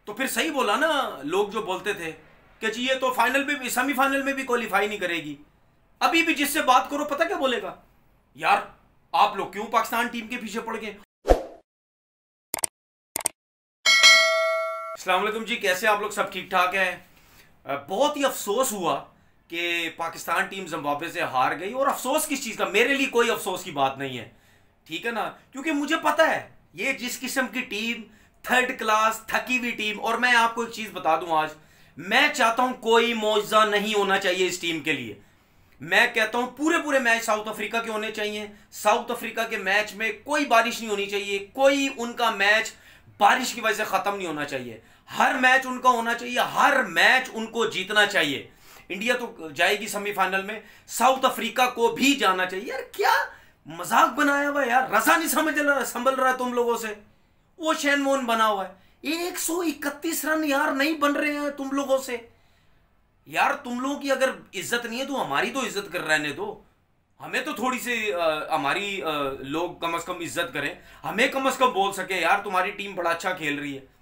तो फिर सही बोला ना लोग जो बोलते थे कि जी ये तो फाइनल में भी, सेमीफाइनल में भी क्वालिफाई नहीं करेगी। अभी भी जिससे बात करो पता क्या बोलेगा, यार आप लोग क्यों पाकिस्तान टीम के पीछे पड़ गए। अस्सलाम वालेकुम जी, कैसे आप लोग, सब ठीक ठाक है। बहुत ही अफसोस हुआ कि पाकिस्तान टीम जिम्बाब्वे से हार गई। और अफसोस किस चीज़ का, मेरे लिए कोई अफसोस की बात नहीं है, ठीक है ना, क्योंकि मुझे पता है ये जिस किस्म की टीम, थर्ड क्लास थकी हुई टीम। और मैं आपको एक चीज़ बता दूं, आज मैं चाहता हूं कोई मौजज़ा नहीं होना चाहिए इस टीम के लिए। मैं कहता हूं पूरे मैच साउथ अफ्रीका के होने चाहिए। साउथ अफ्रीका के मैच में कोई बारिश नहीं होनी चाहिए, कोई उनका मैच बारिश की वजह से ख़त्म नहीं होना चाहिए। हर मैच उनका होना चाहिए, हर मैच उनको जीतना चाहिए। इंडिया तो जाएगी सेमीफाइनल में, साउथ अफ्रीका को भी जाना चाहिए। यार क्या मजाक बनाया हुआ है यार, रजा नहीं संभल रहा है तुम लोगों से। वो शैन मोहन बना हुआ है, 131 रन यार नहीं बन रहे हैं तुम लोगों से। यार तुम लोगों की अगर इज्जत नहीं है तो हमारी तो इज्जत कर रहने दो। हमें तो थोड़ी सी हमारी लोग कम से कम इज्जत करें, हमें कम से कम बोल सके यार तुम्हारी टीम बड़ा अच्छा खेल रही है।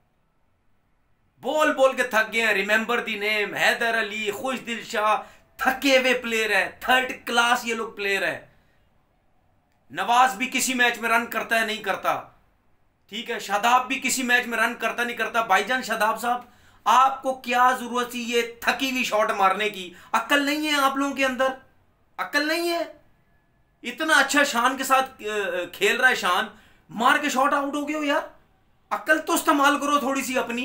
बोल बोल के थक गए हैं। Remember the name, Haider Ali, Khushdil Shah, थके हुए प्लेयर है, थर्ड क्लास ये लोग प्लेयर है। नवाज भी किसी मैच में रन करता है नहीं करता, ठीक है, शादाब भी किसी मैच में रन करता नहीं करता। भाईजान शादाब साहब, आपको क्या जरूरत थी ये थकी हुई शॉट मारने की? अक्ल नहीं है आप लोगों के अंदर, अक्ल नहीं है। इतना अच्छा शान के साथ खेल रहा है शान, मार के शॉट आउट हो गए हो यार। अक्ल तो इस्तेमाल करो थोड़ी सी अपनी।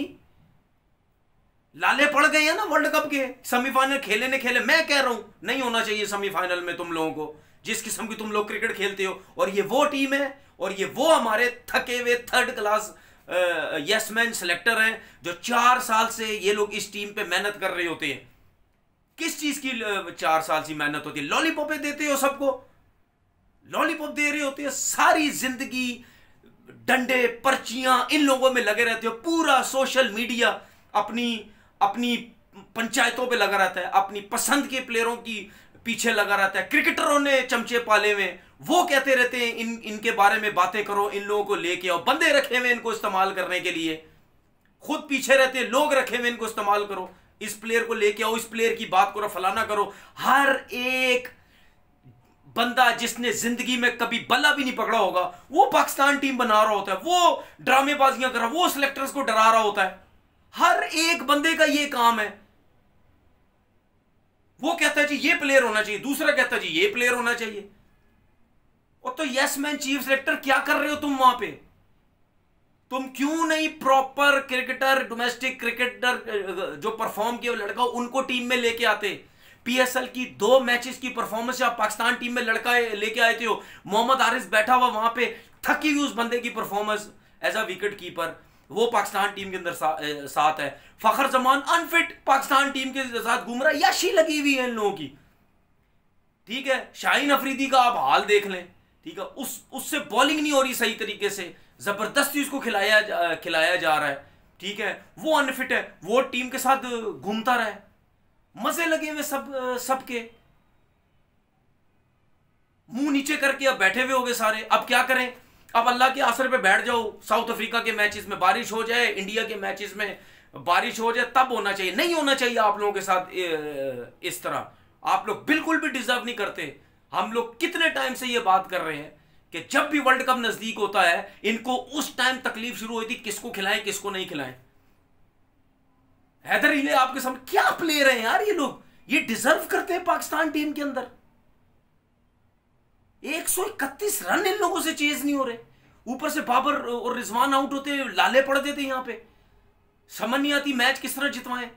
लाले पड़ गए हैं ना वर्ल्ड कप के, सेमीफाइनल खेले ने खेले। मैं कह रहा हूं नहीं होना चाहिए सेमीफाइनल में तुम लोगों को, जिस किस्म की तुम लोग क्रिकेट खेलते हो। और ये वो टीम है और ये वो हमारे थके हुए third class yes man selector हैं जो 4 साल से ये लोग इस टीम पे मेहनत कर रहे होते हैं। किस चीज की 4 साल से मेहनत होती है? लॉलीपॉपें देते हो सबको, लॉलीपॉप दे रहे होते हैं सारी जिंदगी, डंडे पर्चियां इन लोगों में लगे रहते हो। पूरा सोशल मीडिया अपनी पंचायतों पे लगा रहता है, अपनी पसंद के प्लेयरों की पीछे लगा रहता है। क्रिकेटरों ने चमचे पाले हुए, वो कहते रहते हैं इनके बारे में बातें करो, इन लोगों को लेके आओ। बंदे रखे हुए इनको इस्तेमाल करने के लिए, खुद पीछे रहते हैं, लोग रखे हुए इनको इस्तेमाल करो, इस प्लेयर को लेके आओ, इस प्लेयर की बात करो, फलाना करो। हर एक बंदा जिसने जिंदगी में कभी बल्ला भी नहीं पकड़ा होगा वो पाकिस्तान टीम बना रहा होता है, वो ड्रामेबाजियां कर रहा, वो सिलेक्टर्स को डरा रहा होता है। हर एक बंदे का ये काम है। वो कहता है जी ये प्लेयर होना चाहिए, दूसरा कहता है जी ये प्लेयर होना चाहिए। और तो यस मैन चीफ सिलेक्टर क्या कर रहे हो तुम वहां पे? तुम क्यों नहीं प्रॉपर क्रिकेटर, डोमेस्टिक क्रिकेटर जो परफॉर्म किया लड़का उनको टीम में लेके आते? पीएसएल की 2 मैचेस की परफॉर्मेंस आप पाकिस्तान टीम में लड़का लेके आए थे हो। मोहम्मद आरिस बैठा हुआ वहां पे, थकी हुई उस बंदे की performance as a wicket keeper, वो पाकिस्तान टीम के अंदर साथ है। फखर जमान अनफिट पाकिस्तान टीम के साथ घूम रहा है, याशी लगी हुई है इन लोगों की, ठीक है। शाहीन अफरीदी का आप हाल देख लें, ठीक है, उससे बॉलिंग नहीं हो रही सही तरीके से, जबरदस्ती उसको खिलाया जा रहा है, ठीक है। वो अनफिट है, वो टीम के साथ घूमता रहा है, मजे लगे हुए सबके, मुंह नीचे करके अब बैठे हुए हो गए सारे। अब क्या करें? अब अल्लाह के असर पे बैठ जाओ। साउथ अफ्रीका के मैचेस में बारिश हो जाए, इंडिया के मैचेस में बारिश हो जाए, तब होना चाहिए। नहीं होना चाहिए आप लोगों के साथ इस तरह। आप लोग बिल्कुल भी डिजर्व नहीं करते। हम लोग कितने टाइम से ये बात कर रहे हैं कि जब भी वर्ल्ड कप नजदीक होता है इनको उस टाइम तकलीफ शुरू होती, किसको खिलाएं किसको नहीं खिलाएं। हैदर अली आपके सामने क्या प्लेयर हैं यार ये लोग, ये डिजर्व करते हैं पाकिस्तान टीम के अंदर। 131 रन इन लोगों से चेज नहीं हो रहे, ऊपर से बाबर और रिजवान आउट होते, लाले पड़ देते यहां पे। समझ नहीं आती मैच किस तरह जितवाएं।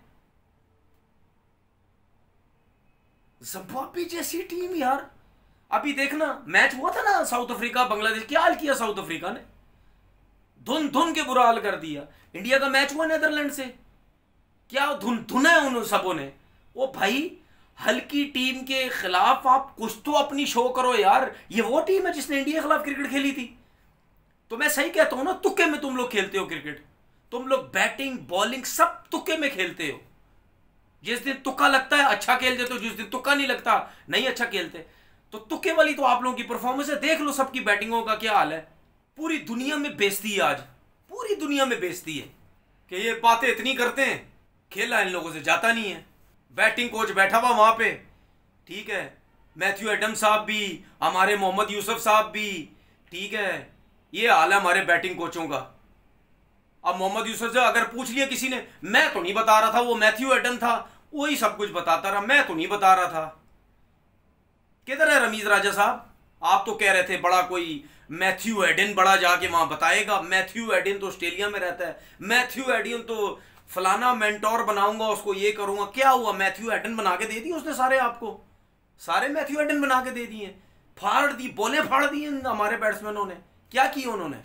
जिम्बाब्वे जैसी टीम यार, अभी देखना मैच हुआ था ना साउथ अफ्रीका बांग्लादेश, क्या हाल किया साउथ अफ्रीका ने, धुन के बुरा हाल कर दिया। इंडिया का मैच हुआ नीदरलैंड से, क्या धुना है उन सबों ने। ओ भाई, हल्की टीम के खिलाफ आप कुछ तो अपनी शो करो यार। ये वो टीम है जिसने इंडिया के खिलाफ क्रिकेट खेली थी। तो मैं सही कहता हूं ना, तुक्के में तुम लोग खेलते हो क्रिकेट। तुम लोग बैटिंग बॉलिंग सब तुक्के में खेलते हो। जिस दिन तुक्का लगता है अच्छा खेल देते हो, जिस दिन तुक्का नहीं लगता नहीं अच्छा खेलते। तो तुक्के वाली तो आप लोगों की परफॉर्मेंस है। देख लो सबकी बैटिंगों का क्या हाल है। पूरी दुनिया में बेइज्जती है आज, पूरी दुनिया में बेइज्जती है। कि ये बातें इतनी करते हैं, खेला इन लोगों से जाता नहीं है। बैटिंग कोच बैठा हुआ वहां पे, ठीक है, मैथ्यू एडम साहब भी, हमारे मोहम्मद यूसुफ साहब भी, ठीक है, ये हाल है हमारे बैटिंग कोचों का। अब मोहम्मद यूसुफ से अगर पूछ लिया किसी ने, मैं तो नहीं बता रहा था, वो मैथ्यू एडम था, वही सब कुछ बताता रहा, मैं तो नहीं बता रहा था। किधर है रमीज राजा साहब? आप तो कह रहे थे बड़ा कोई मैथ्यू एडन बड़ा जाके वहां बताएगा। मैथ्यू एडन तो ऑस्ट्रेलिया में रहता है, मैथ्यू एडन तो फलाना मेंटोर बनाऊंगा, उसको ये करूंगा। क्या हुआ? मैथ्यू एडन बना के दे दिए उसने सारे, आपको सारे मैथ्यू एडन बना के दे दिए, फाड़ दी, बोले फाड़ दी हमारे बैट्समैनों ने। क्या किया उन्होंने?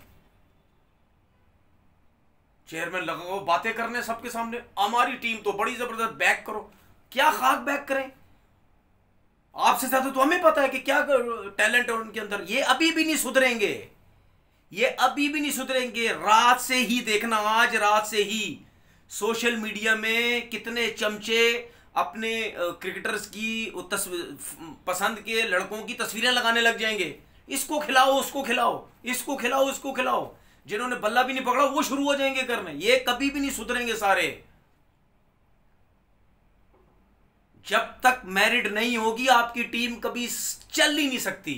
चेयरमैन लगा वो बातें करने सबके सामने, हमारी टीम तो बड़ी जबरदस्त, बैक करो। क्या खाक बैक करें? आपसे ज्यादा तो हमें पता है कि क्या टैलेंट है उनके अंदर। ये अभी भी नहीं सुधरेंगे, ये अभी भी नहीं सुधरेंगे। रात से ही देखना, आज रात से ही सोशल मीडिया में कितने चमचे अपने क्रिकेटर्स की पसंद के लड़कों की तस्वीरें लगाने लग जाएंगे। इसको खिलाओ, उसको खिलाओ, इसको खिलाओ, इसको खिलाओ। जिन्होंने बल्ला भी नहीं पकड़ा वो शुरू हो जाएंगे करने। ये कभी भी नहीं सुधरेंगे सारे। जब तक मेरिट नहीं होगी आपकी टीम कभी चल ही नहीं सकती।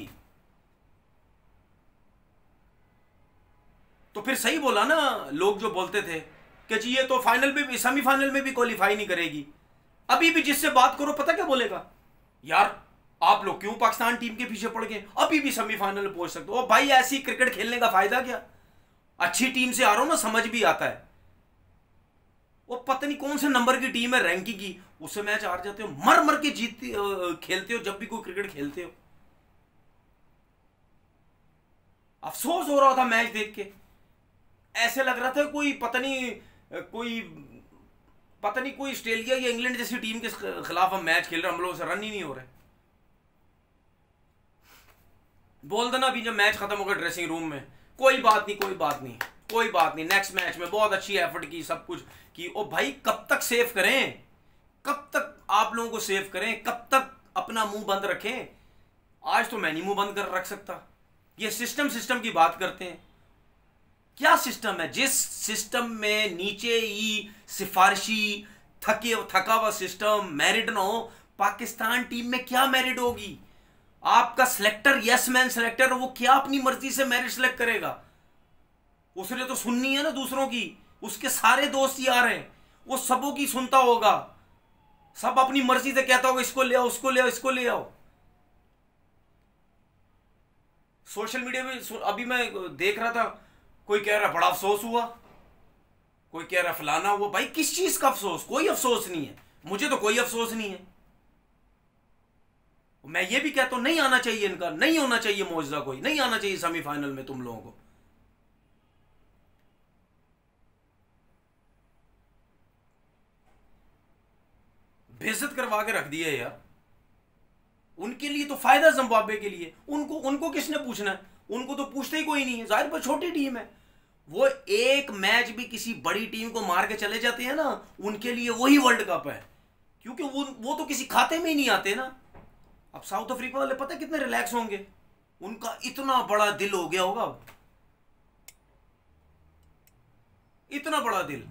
तो फिर सही बोला ना लोग जो बोलते थे कि जी ये तो फाइनल में भी, सेमीफाइनल में भी क्वालिफाई नहीं करेगी। अभी भी जिससे बात करो पता क्या बोलेगा? यार आप लोग क्यों पाकिस्तान टीम के पीछे पड़ गए, अभी भी सेमीफाइनल पहुंच सकते हो। भाई ऐसी क्रिकेट खेलने का फायदा क्या? अच्छी टीम से आ रहा हो ना, समझ भी आता है। वो पता नहीं कौन से नंबर की टीम है रैंकिंग की, उससे मैच हार जाते हो, मर मर के जीतते खेलते हो। जब भी कोई क्रिकेट खेलते हो अफसोस हो रहा था मैच देख के। ऐसे लग रहा था कोई पता नहीं कोई ऑस्ट्रेलिया या इंग्लैंड जैसी टीम के खिलाफ हम मैच खेल रहे, हम लोगों से रन ही नहीं हो रहे। बोल देना भी जब मैच खत्म हो गया ड्रेसिंग रूम में, कोई बात नहीं, कोई बात नहीं, कोई बात नहीं, नेक्स्ट मैच में बहुत अच्छी एफर्ट की, सब कुछ की। ओ भाई कब तक सेव करें, कब तक आप लोगों को सेव करें, कब तक अपना मुंह बंद रखें? आज तो मैं नहीं मुंह बंद कर रख सकता। ये सिस्टम की बात करते हैं। क्या सिस्टम है? जिस सिस्टम में नीचे ही सिफारिशी थका हुआ सिस्टम, मेरिट ना हो, पाकिस्तान टीम में क्या मेरिट होगी? आपका सिलेक्टर, यस मैन सिलेक्टर, वो क्या अपनी मर्जी से मेरिट सिलेक्ट करेगा? उसने तो सुननी है ना दूसरों की, उसके सारे दोस्त यार हैं, वो सबों की सुनता होगा, सब अपनी मर्जी से कहता होगा इसको ले आओ, उसको ले आओ, इसको ले आओ। सोशल मीडिया में अभी मैं देख रहा था, कोई कह रहा बड़ा अफसोस हुआ, कोई कह रहा फलाना हुआ। भाई किस चीज का अफसोस? कोई अफसोस नहीं है, मुझे तो कोई अफसोस नहीं है। मैं ये भी कहता हूं नहीं आना चाहिए इनका, नहीं होना चाहिए मौजूदा, कोई नहीं आना चाहिए सेमीफाइनल में तुम लोगों को। बेइज्जत करवा के रख दिया यार। उनके लिए तो फायदा जिम्बाब्वे के लिए, उनको किसने पूछना है? उनको तो पूछते ही कोई नहीं है। जाहिर पर छोटी टीम है, वो एक मैच भी किसी बड़ी टीम को मार के चले जाते हैं ना, उनके लिए वही वर्ल्ड कप है, क्योंकि वो तो किसी खाते में ही नहीं आते ना। अब साउथ अफ्रीका वाले पता कितने रिलैक्स होंगे, उनका इतना बड़ा दिल हो गया होगा, इतना बड़ा दिल।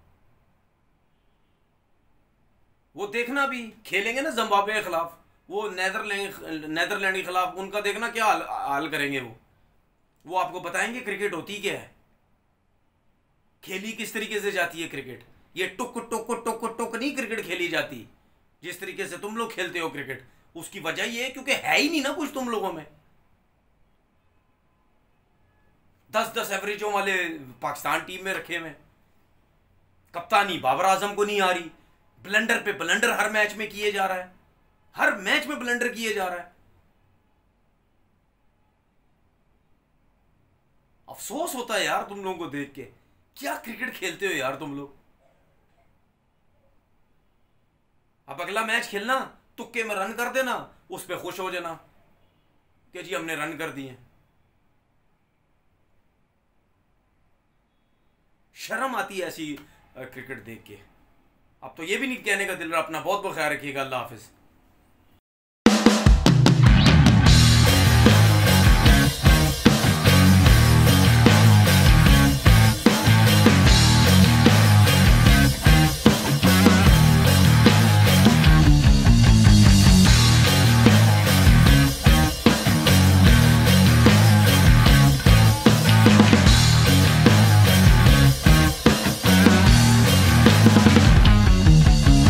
वो देखना भी खेलेंगे ना जिम्बाब्वे के खिलाफ, वो नेदरलैंड के खिलाफ, उनका देखना क्या हाल करेंगे वो आपको बताएंगे क्रिकेट होती क्या है, खेली किस तरीके से जाती है क्रिकेट। ये टुक टुक टुक टुक नहीं क्रिकेट खेली जाती जिस तरीके से तुम लोग खेलते हो क्रिकेट। उसकी वजह ये है क्योंकि है ही नहीं ना कुछ तुम लोगों में। 10-10 एवरेजों वाले पाकिस्तान टीम में रखे हुए, कप्तानी बाबर आजम को नहीं आ रही, ब्लंडर पे ब्लंडर हर मैच में किए जा रहा है, हर मैच में ब्लंडर किए जा रहा है। अफसोस होता है यार तुम लोगों को देख के, क्या क्रिकेट खेलते हो यार तुम लोग। अब अगला मैच खेलना, तुक्के में रन कर देना, उस पर खुश हो जाना कि जी हमने रन कर दिए। शर्म आती है ऐसी क्रिकेट देख के। अब तो ये भी नहीं कहने का दिल रहा। अपना बहुत बहुत ख्याल रखिएगा। अल्लाह हाफिज।